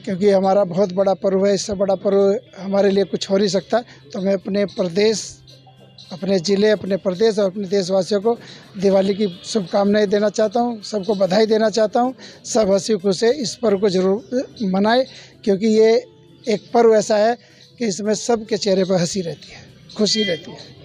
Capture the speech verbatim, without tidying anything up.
क्योंकि हमारा बहुत बड़ा पर्व है। इससे बड़ा पर्व हमारे लिए कुछ हो नहीं सकता। तो मैं अपने प्रदेश, अपने ज़िले, अपने प्रदेश और अपने देशवासियों को दिवाली की शुभकामनाएं देना चाहता हूं, सबको बधाई देना चाहता हूं। सब हंसी खुशी इस पर्व को ज़रूर मनाएं, क्योंकि ये एक पर्व ऐसा है कि इसमें सबके चेहरे पर हंसी रहती है, खुशी रहती है।